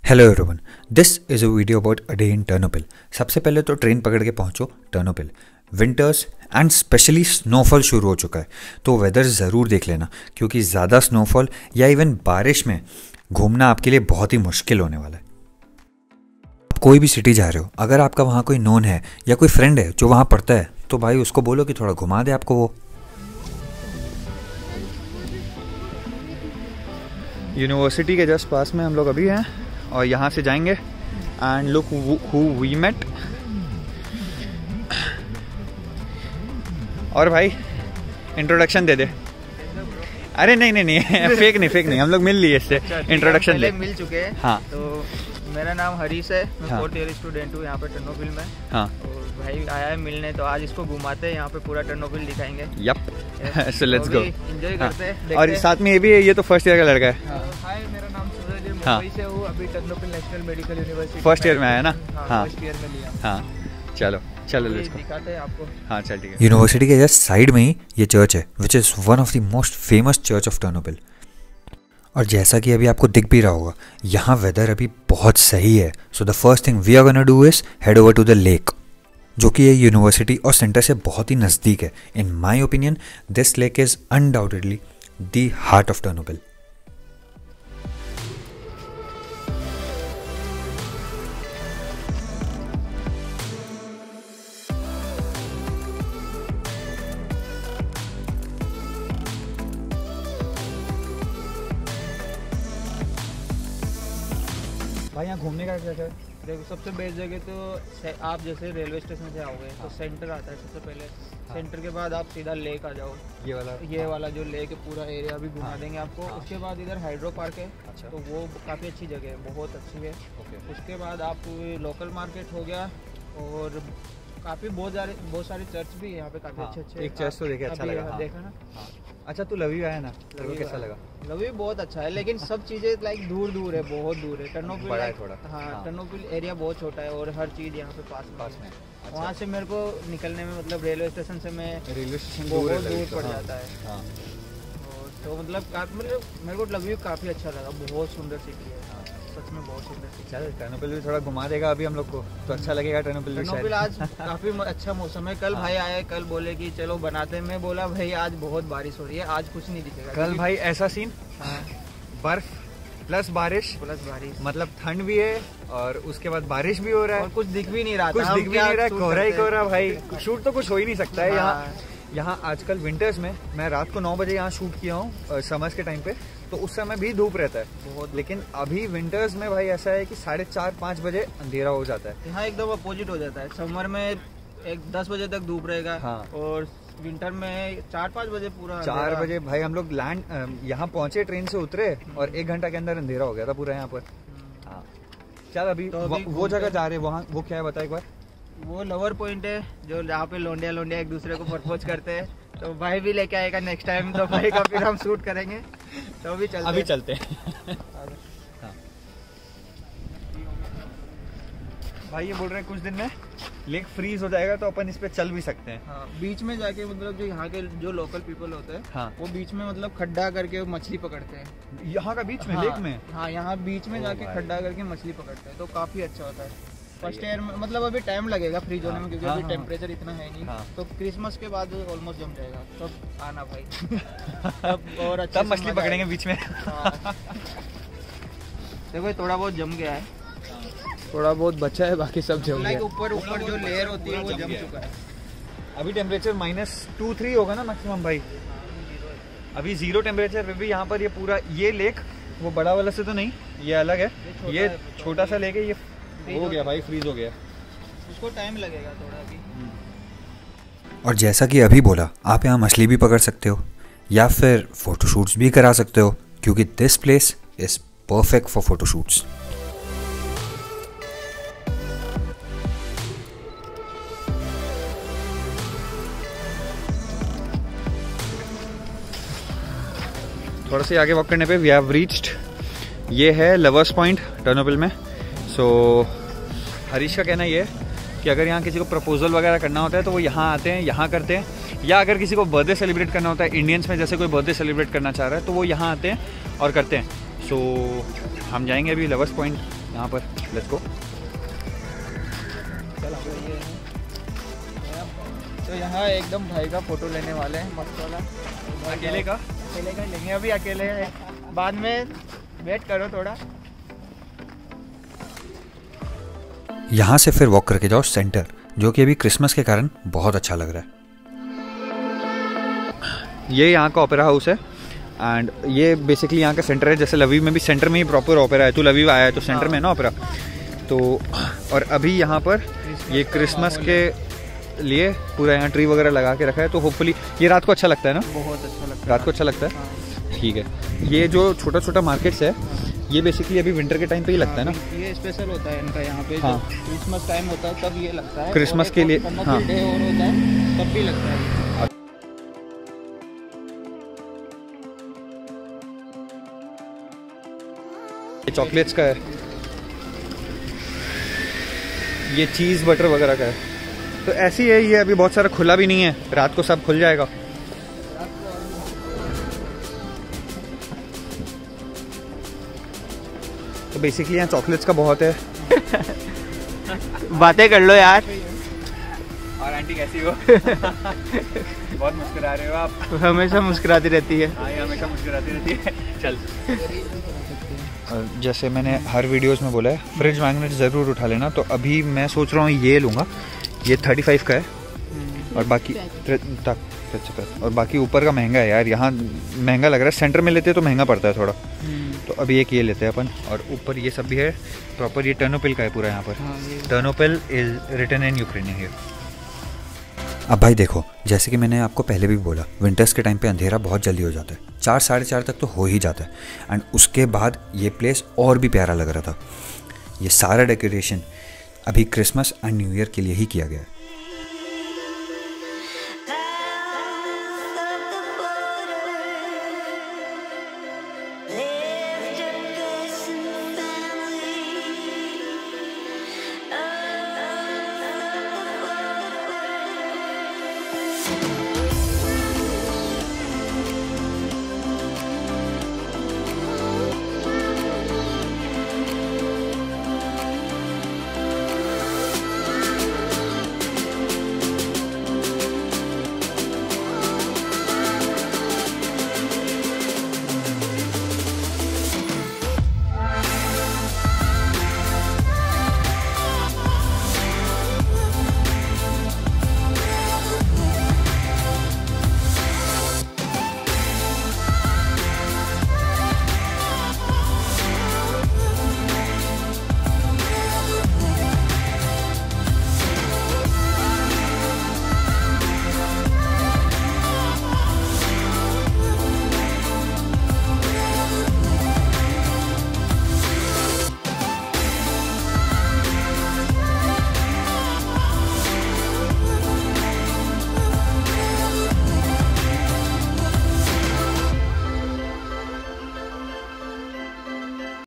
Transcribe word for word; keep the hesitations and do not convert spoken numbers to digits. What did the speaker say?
Hello everyone, this is a video about a day in Ternopil. सबसे पहले तो train पकड़ के पहुंचो Ternopil. Winters and specially snowfall शुरू हो चुका है, तो वेदर ज़रूर देख लेना, क्योंकि ज़्यादा स्नोफॉल या इवन बारिश में घूमना आपके लिए बहुत ही मुश्किल होने वाला है। आप कोई भी सिटी जा रहे हो, अगर आपका वहाँ कोई नोन है या कोई फ्रेंड है जो वहाँ पढ़ता है, तो भाई उसको बोलो कि थोड़ा घुमा दे आपको वो। यूनिवर्सिटी के जस्ट पास में हम लोग अभी हैं और यहाँ से जाएंगे and look who we met. और भाई इंट्रोडक्शन दे दे। अरे नहीं नहीं नहीं फेक नहीं फेक नहीं, हम लोग मिल लिए इससे। इंट्रोडक्शन ले मिल चुके हैं। हाँ, तो मेरा नाम हरीश है, मैं हाँ। फोर्थ ईयर स्टूडेंट हूँ यहाँ पे टर्नोपिल में। हाँ, और भाई आया है मिलने, तो आज इसको घुमाते हैं, यहाँ पे पूरा टर्नोपिल दिखाएंगे। Yup, so let's go. Enjoy करते हैं। और साथ में ये भी है, ये तो फर्स्ट ईयर का लड़का है। हाय, मेरा नाम सूरज है, हाँ। मुंबई से हूँ। अभी Ternopil national medical university first year में आया ना। हाँ फर्स्ट ईयर में लिया। हाँ, चलो चलो लेट्स गो। दिखाते हैं आपको। हाँ चल ठीक है। यूनिवर्सिटी के जस्ट साइड में ही ये चर्च है, which is one of the most famous church of Ternopil. और जैसा कि अभी आपको दिख भी रहा होगा, यहाँ वेदर अभी बहुत सही है। So the first thing we are gonna do is head over to the lake, जो कि ये यूनिवर्सिटी और सेंटर से बहुत ही नज़दीक है। In my opinion this lake is undoubtedly the heart of Ternopil. भाई यहाँ घूमने का क्या क्या है? देखो, सबसे बेस्ट जगह तो से- आप जैसे रेलवे स्टेशन से आओगे तो सेंटर आता है सबसे पहले। सेंटर के बाद आप सीधा लेक आ जाओ। ये वाला ये वाला जो लेक है, पूरा एरिया भी घुमा हाँ। देंगे आपको। हाँ। उसके बाद इधर हाइड्रो पार्क है, अच्छा। तो वो काफ़ी अच्छी जगह है, बहुत अच्छी है। ओके। उसके बाद आप लोकल मार्केट हो गया, और काफ़ी बहुत सारे बहुत सारे चर्च भी है यहाँ पे, काफ़ी हाँ, अच्छे अच्छे। एक चर्च तो देखे, अच्छा अभी लगा। हाँ। देखा ना। हाँ। अच्छा, तू लवी आया ना, लवी कैसा लगा? लवी बहुत अच्छा है, लेकिन सब चीज़ें लाइक दूर दूर है, बहुत दूर है। टर्नोपिल बड़ा है like- थोड़ा। हाँ, हाँ। टर्नोपिल एरिया बहुत छोटा है और हर चीज़ यहाँ पे पास में पास है। में। अच्छा। वहाँ से मेरे को निकलने में, मतलब रेलवे स्टेशन से मैं रेलवे स्टेशन बहुत दूर है दूर लवी पड़ से। हाँ। जाता है। हाँ। और तो मतलब काफी, मतलब मेरे को लवी काफ़ी अच्छा लगा, बहुत सुंदर सिटी है। हाँ। सच में बहुत सुंदर सिटी। चल टर्नोपिल भी थोड़ा घुमा देगा अभी हम लोग को, तो अच्छा लगेगा। टर्नोपिल भी टर्नोपिल शायद। आज काफ़ी अच्छा मौसम है। कल हाँ। भाई आए, कल बोले कि चलो बनाते हैं। मैं बोला भाई आज बहुत बारिश हो रही है, आज कुछ नहीं दिखेगा। कल भाई ऐसा सीन, हाँ, बर्फ प्लस बारिश, प्लस बारिश, मतलब ठंड भी है और उसके बाद बारिश भी हो रहा है। और कुछ दिख भी नहीं रहा था। कुछ हम दिख भी क्या नहीं रहा है, शूट कोहरा ही करते हैं? कोहरा भाई। शूट तो कुछ हो ही नहीं सकता है यहाँ। हाँ। यहाँ आजकल विंटर्स में मैं रात को नौ बजे यहाँ शूट किया हूँ समर्स के टाइम पे, तो उस समय भी धूप रहता है बहुत। लेकिन अभी विंटर्स में भाई ऐसा है कि साढ़े चार पाँच बजे अंधेरा हो जाता है। यहाँ एकदम अपोजिट हो जाता है। समर में एक दस बजे तक धूप रहेगा। हाँ। और विंटर में चार पाँच बजे पूरा चार अंधेरा। बजे भाई हम लोग लैंड यहाँ पहुँचे, ट्रेन से उतरे और एक घंटा के अंदर अंधेरा हो गया था पूरा यहाँ पर। हाँ चल अभी, तो अभी वो, वो जगह जा रहे हैं, वहाँ वो क्या है बता एक बार। वो लवर पॉइंट है, जो जहाँ पे लोंडिया लोंडिया एक दूसरे को प्रपोज करते हैं। तो भाई भी लेके आएगा नेक्स्ट टाइम, तो भाई का फिर हम शूट करेंगे। तो अभी चलते अभी हैं। चलते हैं। हाँ। भाई ये बोल रहे हैं कुछ दिन में लेक फ्रीज हो जाएगा, तो अपन इस पे चल भी सकते हैं। हाँ, बीच में जाके, मतलब जो यहाँ के जो लोकल पीपल होते हैं, हाँ। वो बीच में मतलब खड्डा करके मछली पकड़ते हैं। यहाँ का बीच में हाँ, लेक में। हाँ, यहाँ बीच में ओ जाके भाई। खड्डा करके मछली पकड़ते हैं, तो काफी अच्छा होता है। फर्स्ट ईयर में मतलब अभी टाइम लगेगा फ्रीज होने में, क्योंकि हाँ, अभी हाँ, टेम्परेचर इतना है नहीं। हाँ। तो क्रिसमस के बाद ऑलमोस्ट जम जाएगा, तब आना भाई। तब और अच्छे तब से मछली मजा पकड़ेंगे आएगा। बीच में। हाँ। देखो ये थोड़ा बहुत जम गया है, थोड़ा बहुत बचा है, बाकी सब जम गया। ऊपर ऊपर जो लेयर होती है वो जम चुका है। अभी टेम्परेचर माइनस टू थ्री होगा ना मैक्सिमम भाई। अभी जीरो टेम्परेचर पे भी यहाँ पर ये पूरा ये लेक, वो बड़ा वाला से तो नहीं, ये अलग है। ये ये छोटा है, छोटा सा लेक है, ये हो गया भाई, फ्रीज हो गया। उसको टाइम लगेगा थोड़ा अभी। और जैसा कि अभी बोला, आप यहाँ मछली भी पकड़ सकते हो या फिर फोटोशूट्स भी करा सकते हो, क्योंकि this place is perfect for photoshoots. थोड़ा सा आगे वॉक करने पे वी हैव रीच्ड, ये है लवर्स पॉइंट टर्नोपिल में। सो हरीश का कहना ये है कि अगर यहाँ किसी को प्रपोजल वगैरह करना होता है तो वो यहाँ आते हैं, यहाँ करते हैं, या अगर किसी को बर्थडे सेलिब्रेट करना होता है, इंडियंस में जैसे कोई बर्थडे सेलिब्रेट करना चाह रहा है तो वो यहाँ आते हैं और करते हैं। सो हम जाएंगे अभी लवर्स पॉइंट यहाँ पर लेट्स गो। तो यहाँ एकदम भाई का फोटो लेने वाले हैं मस्त वाला। अकेले का अकेले का लेंगे, अभी अकेले हैं, बाद में वेट करो थोड़ा। यहाँ से फिर वॉक करके जाओ सेंटर, जो कि अभी क्रिसमस के कारण बहुत अच्छा लग रहा है। ये यहाँ का ओपेरा हाउस है एंड ये बेसिकली यहाँ का सेंटर है। जैसे लवीव में भी सेंटर में ही प्रॉपर ओपेरा है, तो लवीव आया है तो सेंटर में है ना ओपेरा। तो और अभी यहाँ पर ये क्रिसमस के लिए पूरा यहाँ ट्री वगैरह लगा के रखा है, तो होपफुली ये रात को अच्छा लगता है ना। बहुत अच्छा लगता है, रात को अच्छा लगता है। ठीक है, ये जो छोटा छोटा मार्केट्स है ये बेसिकली अभी विंटर के टाइम पे ही लगता है ना। ये स्पेशल होता है इनका यहाँ पे। हाँ, क्रिसमस टाइम होता है तब ये लगता है, क्रिसमस के लिए। हाँ, डे और होता है तब भी लगता है। ये चॉकलेट्स का है, ये चीज़ बटर वगैरह का है। तो ऐसी है ये, अभी बहुत सारा खुला भी नहीं है, रात को सब खुल जाएगा। तो बेसिकली यहाँ चॉकलेट्स का बहुत है। बातें कर लो यार। और आंटी कैसी हो? बहुत मुस्कुरा रहे हो आप। हमेशा मुस्कुराती रहती है। हाँ, हमेशा मुस्कुराती रहती है। चल, जैसे मैंने हर वीडियोस में बोला है, फ्रिज मैग्नेट ज़रूर उठा लेना। तो अभी मैं सोच रहा हूँ ये लूँगा, ये थर्टी फाइव का है और बाकी तक और बाकी ऊपर का महंगा है यार। यहाँ महंगा लग रहा है, सेंटर में लेते तो महंगा पड़ता है थोड़ा। तो अभी एक ये लेते हैं अपन। और ऊपर ये सब भी है प्रॉपर, ये टर्नोपिल का है पूरा यहाँ पर। Ternopil is written in Ukrainian here. अब भाई देखो, जैसे कि मैंने आपको पहले भी बोला, विंटर्स के टाइम पे अंधेरा बहुत जल्दी हो जाता है, चार साढ़े चार तक तो हो ही जाता है। एंड उसके बाद ये प्लेस और भी प्यारा लग रहा था। ये सारा डेकोरेशन अभी क्रिसमस एंड न्यू ईयर के लिए ही किया गया है।